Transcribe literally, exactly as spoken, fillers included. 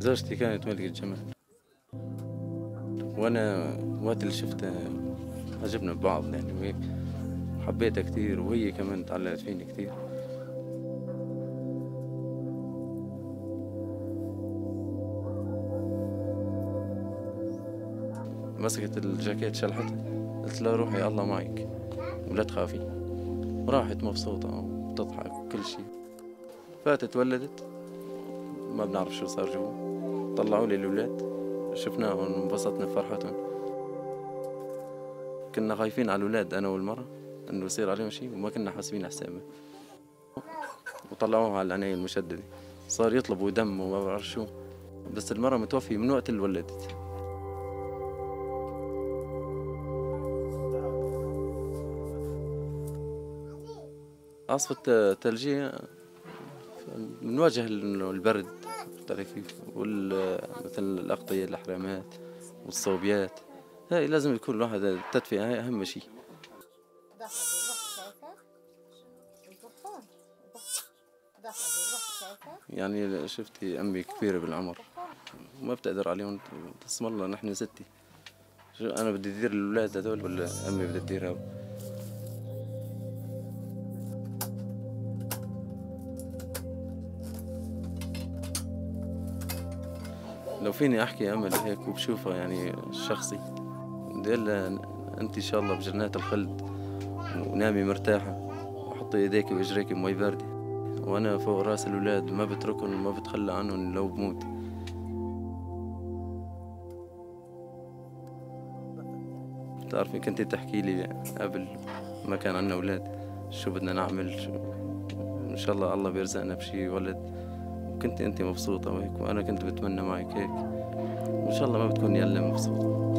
زوجتي كانت ملكة جمال، وأنا وقت اللي شفتها عجبنا ببعض يعني، وهيك حبيتها كتير وهي كمان تعلقت فيني كتير. مسكت الجاكيت شلحتها، قلت لها روحي الله معك ولا تخافي، وراحت مبسوطة وتضحك وكل شي. فاتت ولدت، ما بنعرف شو صار جوا، طلعوا لي الأولاد شفناهم وانبسطنا بفرحتهم. كنا خايفين على الأولاد أنا والمرة إنه يصير عليهم شي، وما كنا حاسبين حسابنا، وطلعوها على العناية المشددة. صار يطلبوا دم وما بعرف شو، بس المرة متوفية من وقت اللي ولدت. عاصفة ثلجية بنواجه البرد بتعرف كيف، مثل الأغطية الأحرامات والصوبيات، هاي لازم يكون الواحد التدفئة، هاي أهم شيء. يعني شفتي أمي كبيرة بالعمر وما بتقدر عليهم، اسم الله نحن ستي، شو أنا بدي أدير الأولاد هذول ولا أمي بدها تديرها؟ لو فيني أحكي أمل هيك وبشوفها يعني شخصي، بدي أقول لها أنت إن شاء الله بجنات الخلد ونامي مرتاحة، وحطي إيديك وإجريك بمي باردة، وأنا فوق راس الأولاد ما بتركهم وما بتخلى عنهم لو بموت. بتعرفي كنتي تحكي لي قبل ما كان عندنا أولاد شو بدنا نعمل، شو إن شاء الله الله بيرزقنا بشي ولد، وكنت أنت مبسوطة وهيك، وأنا كنت بتمنى معك هيك، وإن شاء الله ما بتكوني إلا مبسوطة.